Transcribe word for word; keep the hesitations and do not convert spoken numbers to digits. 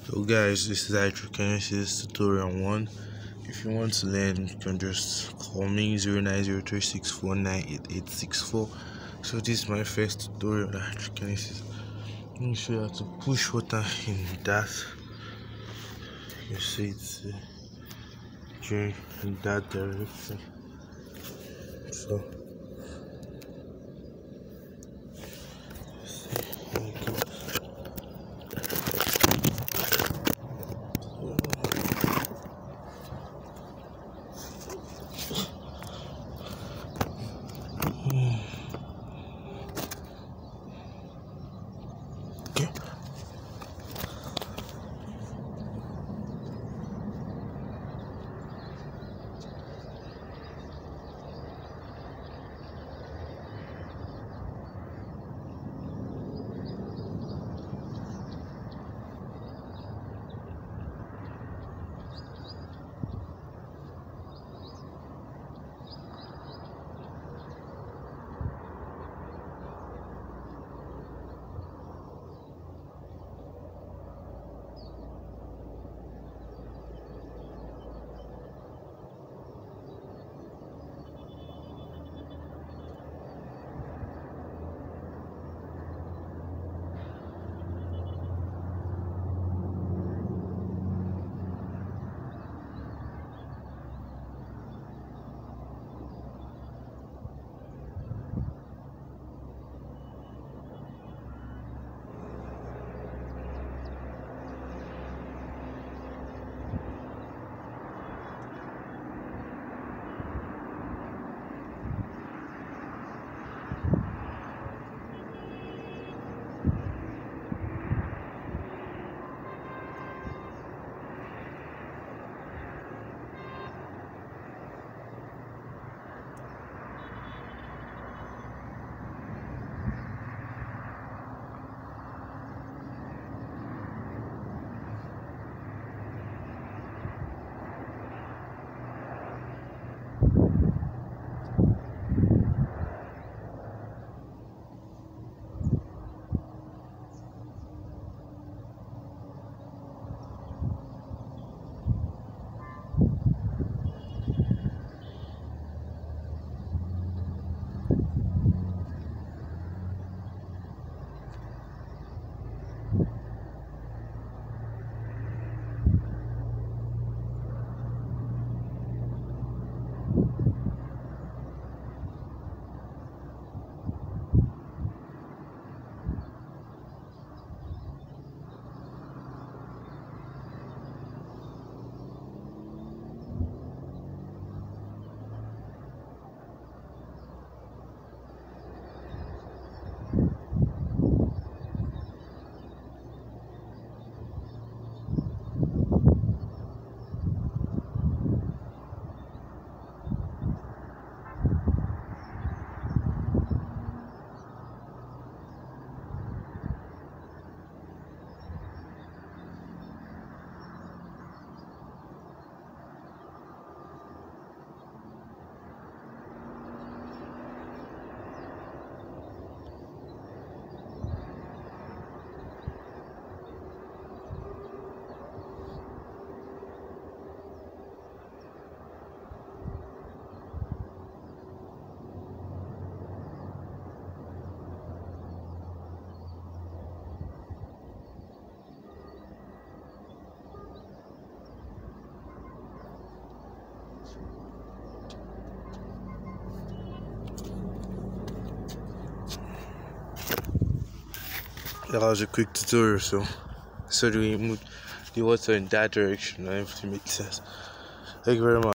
So guys, this is hydrokinesis tutorial one. If you want to learn, you can just call me zero nine zero three six four nine eight eight six four. So this is my first tutorial on hydrokinesis. Let me show you how to push water in that. You see it's uh, going in that direction. So that was a quick tutorial. So so do we move the water in that direction? I have to make sense. Thank you very much.